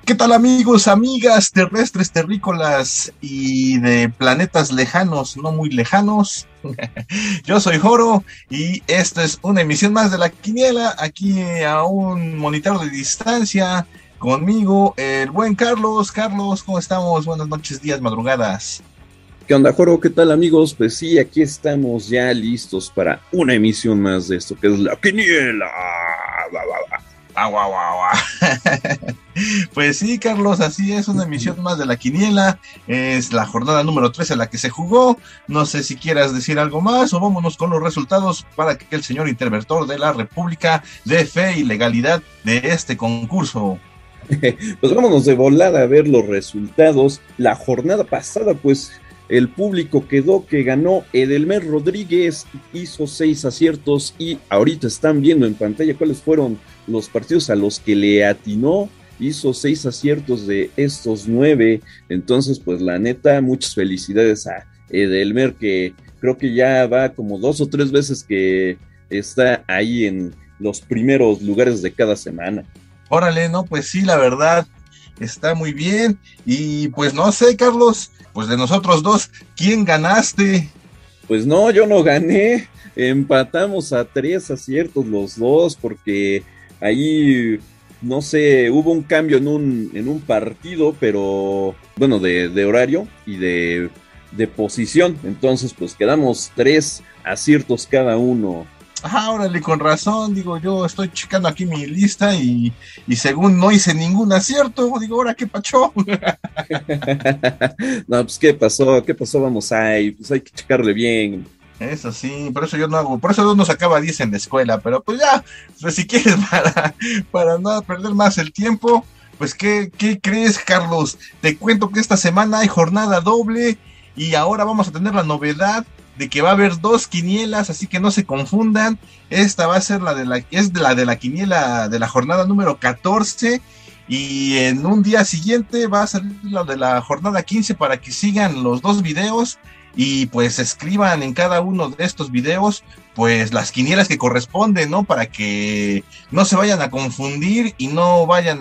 ¿Qué tal amigos, amigas, terrestres, terrícolas y de planetas lejanos, no muy lejanos? Yo soy Joro y esta es una emisión más de La Quiniela, aquí a un monitor de distancia, conmigo el buen Carlos. Carlos, ¿cómo estamos? Buenas noches, días, madrugadas. ¿Qué onda, Joro? ¿Qué tal, amigos? Pues sí, aquí estamos ya listos para una emisión más de esto que es La Quiniela. Agua, agua, agua. Pues sí, Carlos, así es, una emisión más de La Quiniela. Es la jornada número 13 la que se jugó. No sé si quieras decir algo más o vámonos con los resultados para que el señor interventor de la República dé fe y legalidad de este concurso. Pues vámonos de volada a ver los resultados. La jornada pasada, pues el público quedó que ganó Edelmer Rodríguez, hizo 6 aciertos y ahorita están viendo en pantalla cuáles fueron los partidos a los que le atinó. Hizo 6 aciertos de estos 9. Entonces, pues la neta, muchas felicidades a Edelmer, que creo que ya va como 2 o 3 veces que está ahí en los primeros lugares de cada semana. Órale, no, pues sí, la verdad está muy bien. Y pues no sé, Carlos, pues de nosotros dos, ¿quién ganaste? Pues no, yo no gané. Empatamos a 3 aciertos los dos, porque ahí, no sé, hubo un cambio en un partido, pero bueno, de horario y de posición. Entonces, pues quedamos 3 aciertos cada uno. Ah, órale, con razón, digo, yo estoy checando aquí mi lista y según no hice ningún acierto, digo, ahora qué pacho. No, pues ¿qué pasó? ¿Qué pasó? Vamos ahí, pues hay que checarle bien. Eso sí, por eso yo no hago, por eso no sacaba 10 en la escuela, pero pues ya, pues si quieres para no perder más el tiempo, pues ¿qué crees, Carlos? Te cuento que esta semana hay jornada doble y ahora vamos a tener la novedad de que va a haber dos quinielas, así que no se confundan. Esta va a ser la de la quiniela de la jornada número 14 y en un día siguiente va a salir la de la jornada 15 para que sigan los dos videos y pues escriban en cada uno de estos videos pues las quinielas que corresponden, ¿no? Para que no se vayan a confundir y no vayan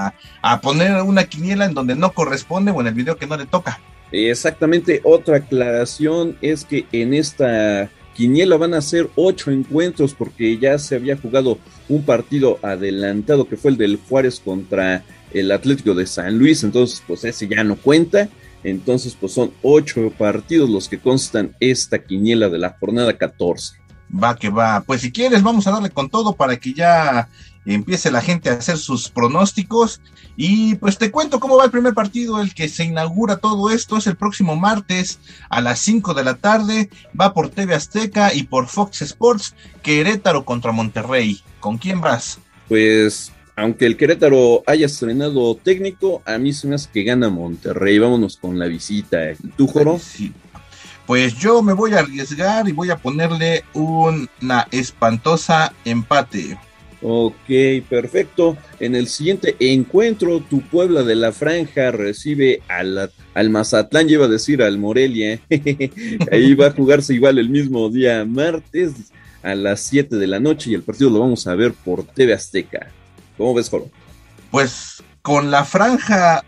a poner una quiniela en donde no corresponde o en el video que no le toca. Exactamente, otra aclaración es que en esta quiniela van a ser 8 encuentros, porque ya se había jugado un partido adelantado que fue el del Juárez contra el Atlético de San Luis. Entonces pues ese ya no cuenta. Entonces pues son 8 partidos los que constan esta quiniela de la jornada 14. Va que va. Pues si quieres, vamos a darle con todo para que ya empiece la gente a hacer sus pronósticos. Y pues te cuento cómo va el primer partido, el que se inaugura todo esto. Es el próximo martes a las 5 de la tarde. Va por TV Azteca y por Fox Sports. Querétaro contra Monterrey. ¿Con quién vas? Pues aunque el Querétaro haya estrenado técnico, a mí se me hace que gana Monterrey. Vámonos con la visita. ¿Y tú, Joro? Sí. Pues yo me voy a arriesgar y voy a ponerle una espantosa empate. Ok, perfecto. En el siguiente encuentro, tu Puebla de la Franja recibe al Mazatlán, lleva a decir al Morelia. Ahí va a jugarse igual el mismo día, martes, a las 7 de la noche, y el partido lo vamos a ver por TV Azteca. ¿Cómo ves, Joro? Pues con la franja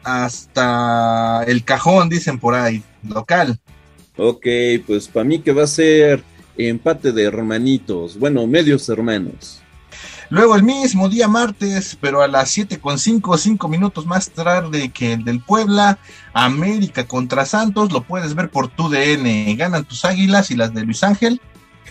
hasta el cajón, dicen por ahí, local. Ok, pues para mí que va a ser empate de hermanitos, bueno, medios hermanos. Luego el mismo día martes, pero a las 7:05, 5 minutos más tarde que el del Puebla, América contra Santos, lo puedes ver por tu DN. Ganan tus Águilas y las de Luis Ángel.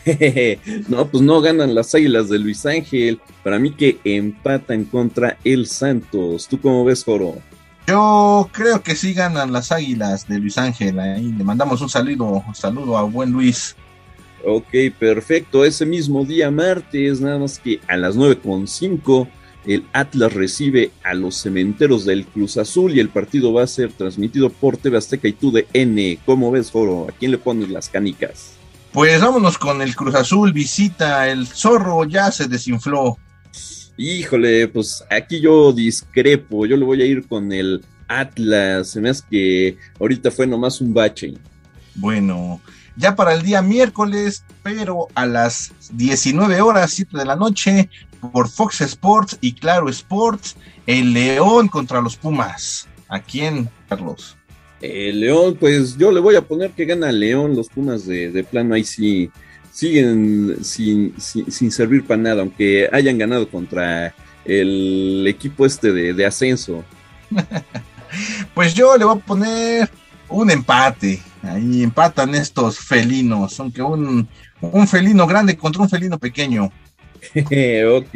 No, pues no ganan las Águilas de Luis Ángel. Para mí que empatan contra el Santos. ¿Tú cómo ves, Joro? Yo creo que sí ganan las Águilas de Luis Ángel. Ahí le mandamos un saludo a buen Luis. Ok, perfecto. Ese mismo día martes, nada más que a las 9:05, el Atlas recibe a los Cementeros del Cruz Azul y el partido va a ser transmitido por TV Azteca y TUDN. ¿Cómo ves, Joro? ¿A quién le pones las canicas? Pues vámonos con el Cruz Azul, visita el Zorro, ya se desinfló. Híjole, pues aquí yo discrepo. Yo le voy a ir con el Atlas. Se me hace que ahorita fue nomás un bache. Bueno, Ya para el día miércoles, pero a las 19 horas, 7 de la noche, por Fox Sports y Claro Sports, el León contra los Pumas. ¿A quién, Carlos? El León, pues yo le voy a poner que gana León. Los Pumas de plano ahí sí siguen sin servir para nada, aunque hayan ganado contra el equipo de ascenso. Pues yo le voy a poner un empate. Ahí empatan estos felinos, aunque un felino grande contra un felino pequeño. Ok,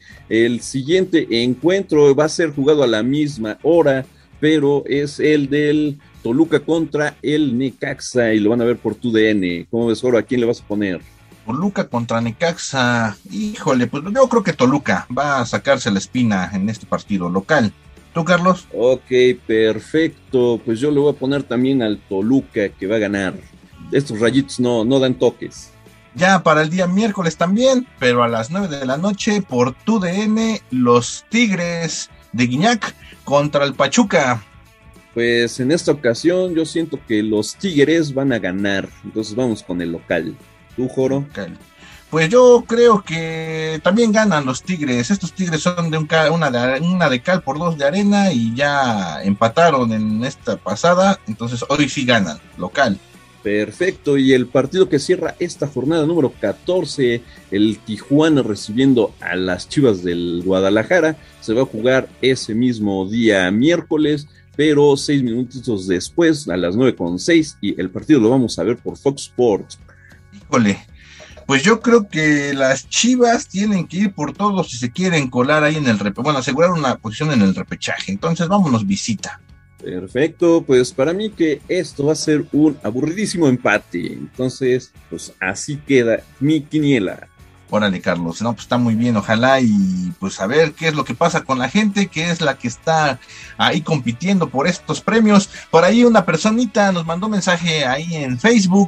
el siguiente encuentro va a ser jugado a la misma hora, pero es el del Toluca contra el Necaxa y lo van a ver por TUDN. ¿Cómo ves, Oro? ¿A quién le vas a poner? Toluca contra Necaxa. Híjole, pues yo creo que Toluca va a sacarse la espina en este partido local. ¿Tú, Carlos? Ok, perfecto. Pues yo le voy a poner también al Toluca que va a ganar. Estos rayitos no dan toques. Ya para el día miércoles también, pero a las 9 de la noche por TUDN, los Tigres de Guiñac contra el Pachuca. Pues en esta ocasión yo siento que los Tigres van a ganar. Entonces vamos con el local. ¿Tú, Joro? Local. Pues yo creo que también ganan los Tigres. Estos Tigres son de una de cal por 2 de arena y ya empataron en esta pasada. Entonces hoy sí ganan, local. Perfecto, y el partido que cierra esta jornada número 14, el Tijuana recibiendo a las Chivas del Guadalajara, se va a jugar ese mismo día miércoles, pero 6 minutitos después, a las 9:06, y el partido lo vamos a ver por Fox Sports. Híjole, pues yo creo que las Chivas tienen que ir por todo si se quieren colar ahí en el asegurar una posición en el repechaje. Entonces vámonos visita. Perfecto, pues para mí que esto va a ser un aburridísimo empate. Entonces, pues así queda mi quiniela. Órale, Carlos, no, pues está muy bien, ojalá y pues a ver qué es lo que pasa con la gente, que es la que está ahí compitiendo por estos premios. Por ahí una personita nos mandó mensaje ahí en Facebook,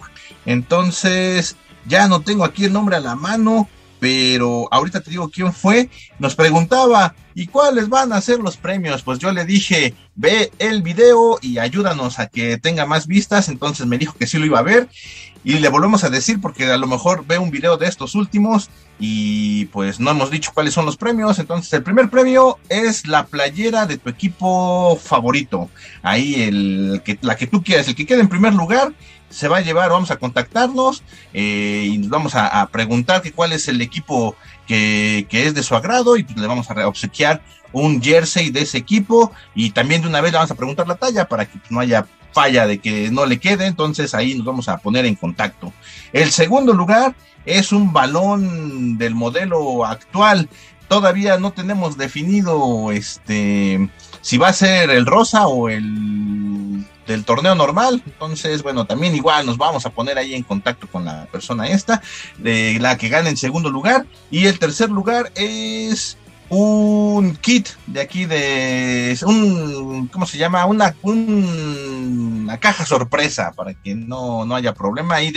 entonces ya no tengo aquí el nombre a la mano, pero ahorita te digo quién fue. Nos preguntaba, ¿y cuáles van a ser los premios? Pues yo le dije, ve el video y ayúdanos a que tenga más vistas. Entonces me dijo que sí lo iba a ver y le volvemos a decir porque a lo mejor ve un video de estos últimos y pues no hemos dicho cuáles son los premios. Entonces el primer premio es la playera de tu equipo favorito. Ahí la que tú quieras, el que quede en primer lugar se va a llevar. Vamos a contactarnos y nos vamos a preguntar que cuál es el equipo que es de su agrado y pues le vamos a obsequiar un jersey de ese equipo y también de una vez le vamos a preguntar la talla para que pues, no haya falla de que no le quede. Entonces ahí nos vamos a poner en contacto. El segundo lugar es un balón del modelo actual. Todavía no tenemos definido si va a ser el rosa o el del torneo normal. Entonces, bueno, también igual nos vamos a poner ahí en contacto con la persona de la que gane en segundo lugar. Y el tercer lugar es un kit de aquí ¿cómo se llama? Una caja sorpresa para que no haya problema ahí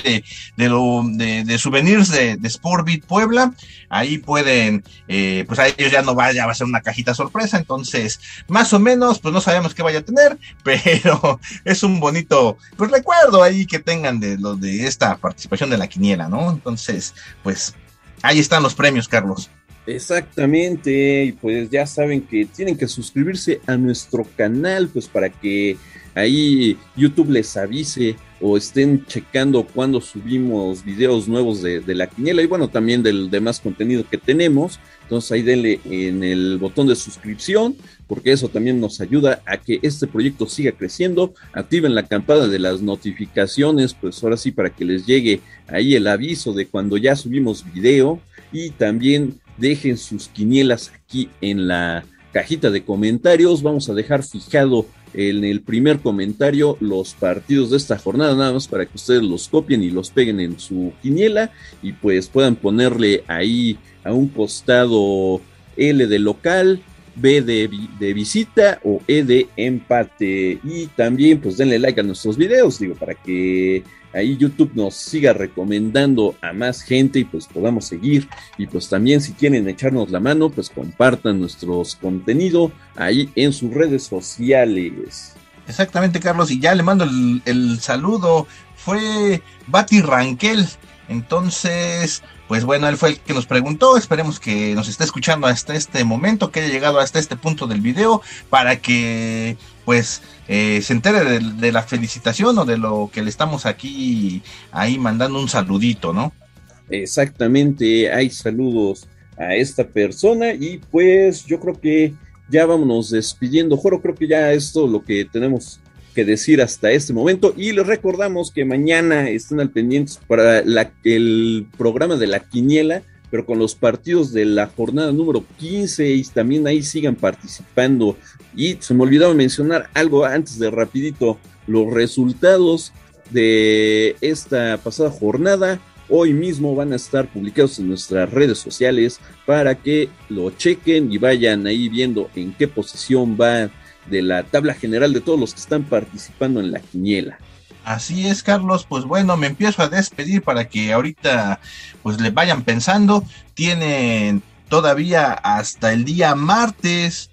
de souvenirs de Sportbit Puebla. Ahí pueden, pues a ellos ya va a ser una cajita sorpresa, entonces más o menos pues no sabemos qué vaya a tener, pero es un bonito pues recuerdo ahí que tengan de esta participación de la quiniela, ¿no? Entonces pues ahí están los premios, Carlos. Exactamente, y pues ya saben que tienen que suscribirse a nuestro canal, pues para que ahí YouTube les avise o estén checando cuando subimos videos nuevos de la quiniela y bueno, también del demás contenido que tenemos. Entonces ahí denle en el botón de suscripción, porque eso también nos ayuda a que este proyecto siga creciendo. Activen la campana de las notificaciones, pues ahora sí, para que les llegue ahí el aviso de cuando ya subimos video, y también dejen sus quinielas aquí en la cajita de comentarios. Vamos a dejar fijado en el primer comentario los partidos de esta jornada, nada más para que ustedes los copien y los peguen en su quiniela y pues puedan ponerle ahí a un costado L de local, B de visita o E de empate. Y también pues denle like a nuestros videos, para que ahí YouTube nos siga recomendando a más gente y pues podamos seguir. Y pues también si quieren echarnos la mano, pues compartan nuestros contenido ahí en sus redes sociales. Exactamente, Carlos, y ya le mando el saludo. Fue Bati Ranquel. Entonces, pues bueno, él fue el que nos preguntó. Esperemos que nos esté escuchando hasta este momento, que haya llegado hasta este punto del video, para que pues se entere de la felicitación o de lo que le estamos aquí ahí mandando un saludito, ¿no? Exactamente, hay saludos a esta persona y pues yo creo que ya vámonos despidiendo. Joro, creo que ya es todo lo que tenemos que decir hasta este momento y les recordamos que mañana estén al pendientes para el programa de la quiniela, pero con los partidos de la jornada número 15 y también ahí sigan participando. Y se me olvidaba mencionar algo antes de rapidito, los resultados de esta pasada jornada hoy mismo van a estar publicados en nuestras redes sociales para que lo chequen y vayan ahí viendo en qué posición va de la tabla general de todos los que están participando en la quiniela. Así es, Carlos. Pues bueno, me empiezo a despedir para que ahorita pues le vayan pensando. Tienen todavía hasta el día martes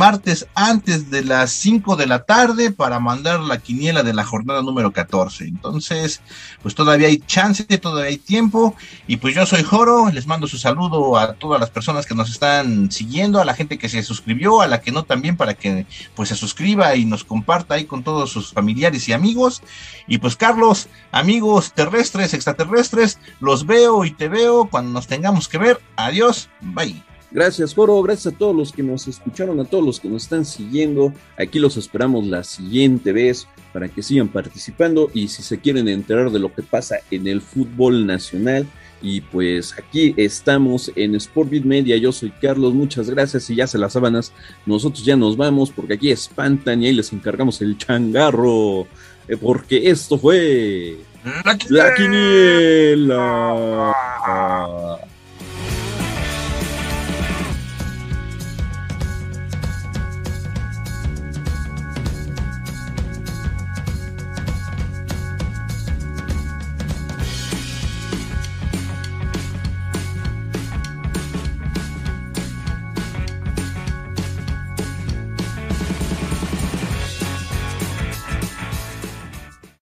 antes de las 5 de la tarde para mandar la quiniela de la jornada número 14. Entonces, pues todavía hay chance, todavía hay tiempo. Y pues yo soy Joro, les mando su saludo a todas las personas que nos están siguiendo, a la gente que se suscribió, a la que no también, para que pues se suscriba y nos comparta ahí con todos sus familiares y amigos. Y pues Carlos, amigos terrestres, extraterrestres, los veo y te veo cuando nos tengamos que ver. Adiós, bye. Gracias, Joro, gracias a todos los que nos escucharon, a todos los que nos están siguiendo. Aquí los esperamos la siguiente vez para que sigan participando y si se quieren enterar de lo que pasa en el fútbol nacional. Y pues aquí estamos en Sportbeat Media, yo soy Carlos, muchas gracias y ya se las sábanas, nosotros ya nos vamos porque aquí espantan y ahí les encargamos el changarro, porque esto fue La quiniela. La Quiniela.